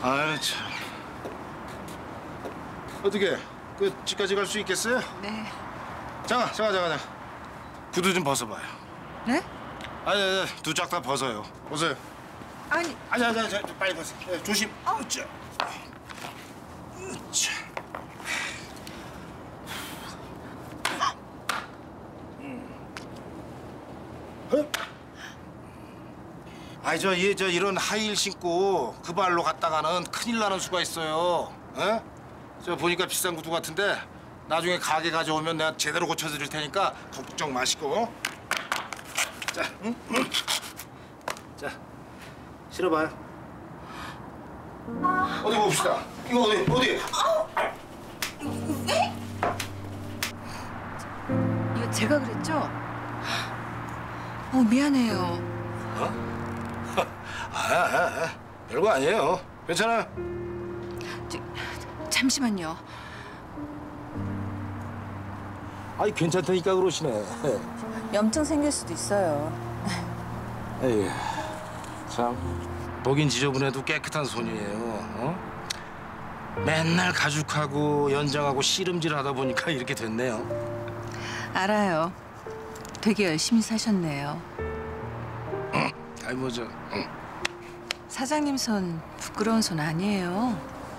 아유 참. 어떻게 그 집까지 갈 수 있겠어요? 네. 잠깐. 구두 좀 벗어봐요. 네? 아니, 두 짝 다 벗어요. 벗어요. 아니. 아니, 빨리 벗어. 네, 조심. 으쌰. 으쌰. 아이 저 이런 하이힐 신고 그 발로 갔다가는 큰일 나는 수가 있어요. 에? 저 보니까 비싼 구두 같은데 나중에 가게 가져오면 내가 제대로 고쳐드릴 테니까 걱정 마시고. 자, 응? 자, 실어봐요. 어디 봅시다. 이거 어디? 네? 이거 제가 그랬죠? 미안해요. 어? 별거 아니에요. 괜찮아요. 잠시만요. 아니 괜찮다니까 그러시네. 염증 생길 수도 있어요. 에이, 참 보긴 지저분해도 깨끗한 손이에요. 어? 맨날 가죽하고 연장하고 씨름질 하다 보니까 이렇게 됐네요. 알아요. 되게 열심히 사셨네요. 아이 뭐죠? 사장님 손 부끄러운 손 아니에요.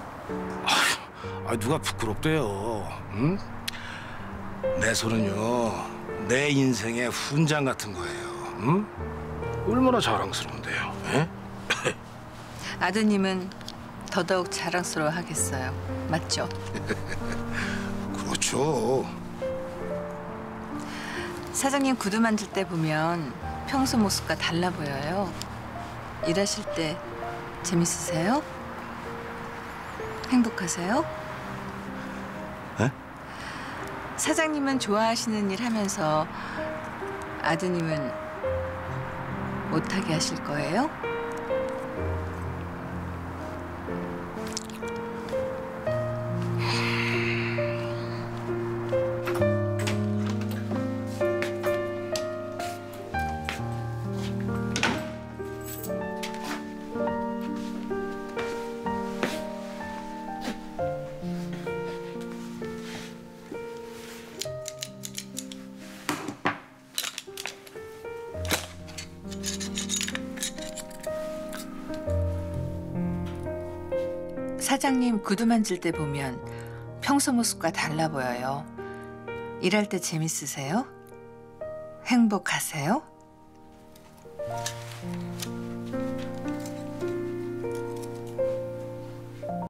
아 누가 부끄럽대요? 응? 내 손은요 내 인생의 훈장 같은 거예요. 응? 얼마나 자랑스러운데요. 에? 아드님은 더더욱 자랑스러워하겠어요. 맞죠? 그렇죠. 사장님 구두 만질 때 보면 평소 모습과 달라 보여요. 일하실 때 재밌으세요? 행복하세요? 에? 사장님은 좋아하시는 일 하면서 아드님은 못하게 하실 거예요? 사장님 구두 만질 때 보면 평소 모습과 달라 보여요. 일할 때 재밌으세요? 행복하세요?